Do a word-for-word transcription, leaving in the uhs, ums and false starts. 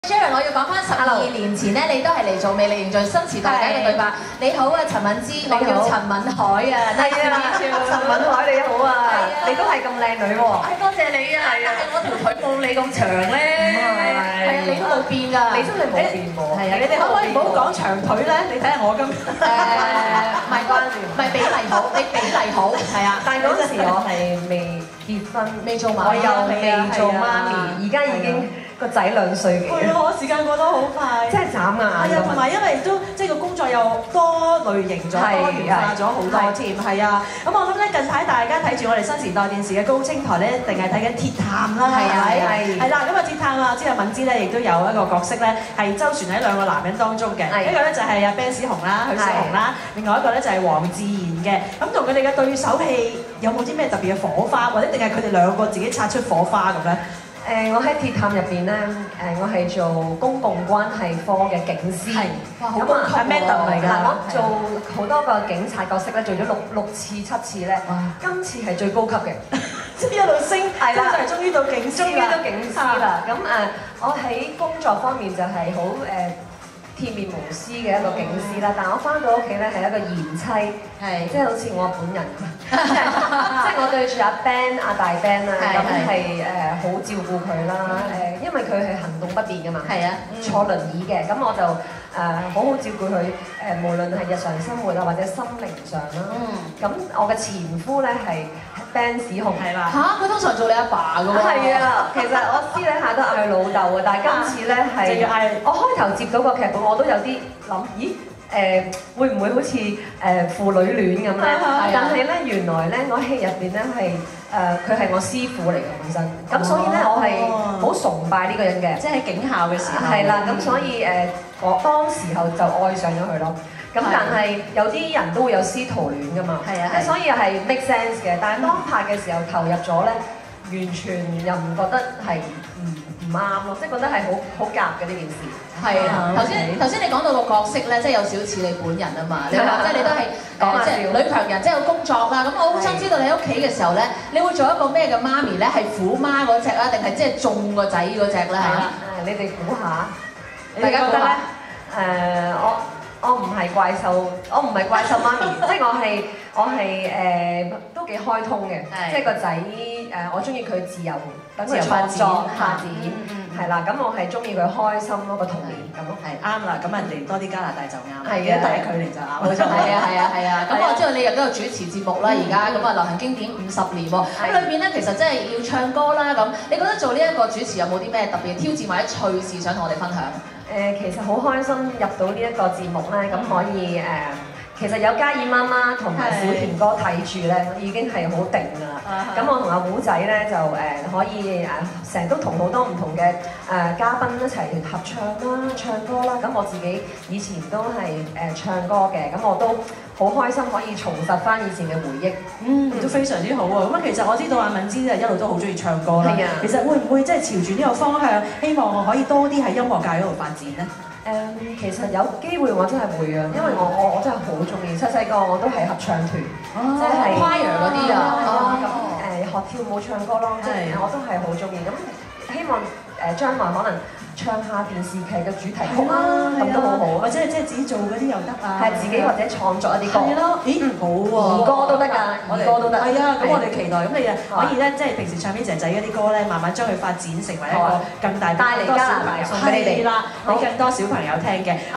Sharon， 我要講翻十二年前咧，你都係嚟做魅力凝聚新時代嘅一個對白。你好啊，陳敏之，我叫陳敏海啊。係啊， 陳敏海你好啊，你都係咁靚女喎。 係多謝你啊，但係我條腿冇你咁長咧。係啊，你都冇變㗎。 你真係冇變喎。係啊， 你哋可唔可以唔好講長腿咧？你睇下我今誒，唔係關聯，唔係比例好，你比例好，係啊。 但係嗰陣時我係未結婚， 未做媽， 我又未做媽咪，而家已經。個仔兩歲幾？ 係啊，時間過得好快， 真係眨眼。 係啊，同埋因為都即係個工作又多類型咗、多元化咗好多添。係啊，咁我諗咧近排大家睇住我哋新時代電視嘅高清台咧，一定係睇緊鐵探啦，係咪？係。係啦，咁啊鐵探啊，知阿敏之咧亦都有一個角色咧，係周旋喺兩個男人當中嘅。一個咧就係阿 Ben 史雄啦、許紹雄啦，另外一個咧就係黃智賢嘅。咁同佢哋嘅對手戲有冇啲咩特別嘅火花，或者定係佢哋兩個自己擦出火花咁咧？ 誒，我喺鐵探入邊咧，誒，我係做公共關係科嘅警司， 哇，好高級喎！ 係咩特嚟㗎？我做好多個警察角色咧，做咗六六次、七次咧，今次係最高級嘅， 即係一路升，係啦，終於到警司啦， 終於到警司啦。咁誒，我喺工作方面就係好誒鐵面無私嘅一個警司啦，但我翻到屋企咧係一個賢妻，係即係好似我本人咁，即係我對住阿 Ben 阿大 Ben 啦，咁係誒好照顧佢啦，誒因為佢係行動不便㗎嘛，係啊，坐輪椅嘅，咁我就誒好好照顧佢，誒無論係日常生活啊或者心靈上啦，咁我嘅前夫咧係 Ben 史雄，係啦， 嚇佢通常做你阿爸㗎喎， 係啊，其實我私底下都嗌佢老豆嘅，但係今次咧係我開頭接到個劇本，我都有啲諗，咦？誒、呃、會唔會好似誒、呃、父女戀咁咧？但係咧原來咧我戲入邊咧係誒佢係我師傅嚟嘅本身，咁、哦、所以咧我係好崇拜呢個人嘅， 即係警校嘅時候。 係啦，咁所以誒、呃、我當時候就愛上咗佢咯。咁但係有啲人都會有師徒戀㗎嘛，係啊，所以係 make sense 嘅。但係當拍嘅時候投入咗咧，完全又唔覺得係唔唔啱咯，即係覺得係好好夾嘅呢件事。 係啊，頭先頭先你講到個角色咧，即係有少少似你本人啊嘛。你話即係你都係誒即係女強人，即係有工作啦。咁我好想知道你喺屋企嘅時候咧，你會做一個咩嘅媽咪咧？係虎媽嗰隻啊，定係即係縱個仔嗰隻咧？係啦， 誒你哋估下，大家覺得咧？誒我。我唔係怪獸，我唔係怪獸媽咪，即係我係我係誒、呃、都幾開通嘅，即係個仔誒，我中意佢自由，等佢創作發展，係啦，咁我係中意佢開心咯，個童年咁咯，係啱啦，咁人哋多啲加拿大就啱，係嘅，大距離就啱，冇錯， 係啊係啊係啊，咁我知道你又都有主持節目啦，而家咁啊流行經典五十年喎，咁裏邊咧其實真係要唱歌啦，咁你覺得做呢一個主持有冇啲咩特別挑戰或者趣事想同我哋分享？ 誒其實好開心入到呢一個節目咧，咁可以誒，其實有嘉燕媽媽同埋小田哥睇住咧，已經係好定㗎啦。咁我同阿胡仔咧就誒可以誒，成日都同好多唔同嘅誒嘉賓一齊合唱啦、唱歌啦。咁我自己以前都係誒唱歌嘅，咁我都好開心可以重拾翻以前嘅回憶。 嗯，都非常之好喎。咁啊，其實我知道阿敏之啊一路都好中意唱歌啦。係啊。其實會唔會即係朝住呢個方向，希望我可以多啲喺音樂界嗰度發展咧？ 誒、um, 其實有機會我真係會啊，因為我我我真係好中意，細細個我都係合唱團，即係 choir 嗰啲啊，咁誒學跳舞唱歌咯，即係我都係好中意。咁希望誒將來可能唱下電視劇嘅主題曲啊，咁都好好。或者係即係自己做嗰啲又得啊，係自己或者創作一啲歌。係咯，咦好喎，兒歌都得㗎，兒歌都得。係啊，咁我哋期待，咁你啊可以咧，即係平時唱俾仔仔嗰啲歌咧，慢慢將佢發展成為一個更大帶嚟加拿大送俾你哋啦，俾更多小朋友聽嘅。